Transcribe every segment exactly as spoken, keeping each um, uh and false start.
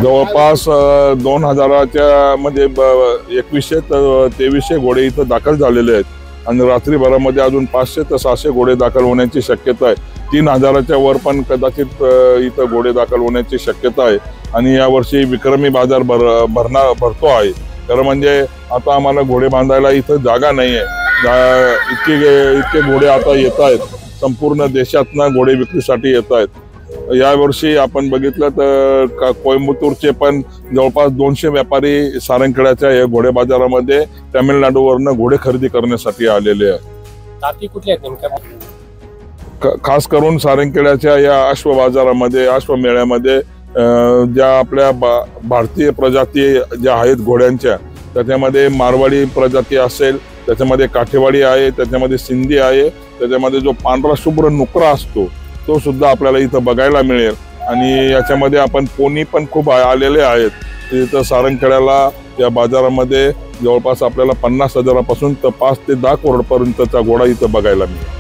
जवळपास अ, दोन हजाराच्या मध्ये एकवीसशे तर तेवीसशे घोडे इथं दाखल झालेले आहेत आणि रात्रीभरामध्ये अजून पाचशे ते सहाशे घोडे दाखल होण्याची शक्यता आहे. तीन हजाराच्या वर पण कदाचित इथं घोडे दाखल होण्याची शक्यता आहे आणि यावर्षी विक्रमी बाजार भर भरणार भरतो आहे. खरं म्हणजे आता आम्हाला घोडे बांधायला इथं जागा नाही आहे. इतके इतके घोडे आता येत आहेत, संपूर्ण देशातनं घोडे विक्रीसाठी येत आहेत. यावर्षी आपण बघितलं तर कोइंबतूरचे पण जवळपास दोनशे व्यापारी सारंगखेड्याच्या या घोडे बाजारामध्ये तामिळनाडूवरनं घोडे खरेदी करण्यासाठी आलेले आहेत. जाती कुठल्या आहेत नेमक्या? खास करून सारंगखेड्याच्या या अश्व बाजारामध्ये अश्व मेळ्यामध्ये ज्या आपल्या भारतीय प्रजाती ज्या आहेत घोड्यांच्या, त्याच्यामध्ये मारवाडी प्रजाती असेल, त्याच्यामध्ये काठेवाडी आहे, त्याच्यामध्ये सिंधी आहे, त्याच्यामध्ये जो पांढरा शुभ्र नुकरा असतो तो सुद्धा आपल्याला इथं बघायला मिळेल. आणि याच्यामध्ये आपण पोनी पण खूप आलेले आहेत. इथं सारंगखेड्याला या बाजारामध्ये जवळपास आपल्याला पन्नास हजारापासून तर पाच ते दहा करोडपर्यंतचा घोडा इथं बघायला मिळेल.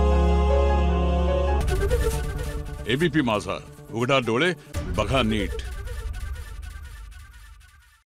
एबीपी माझा, उघडा डोळे बघा नीट.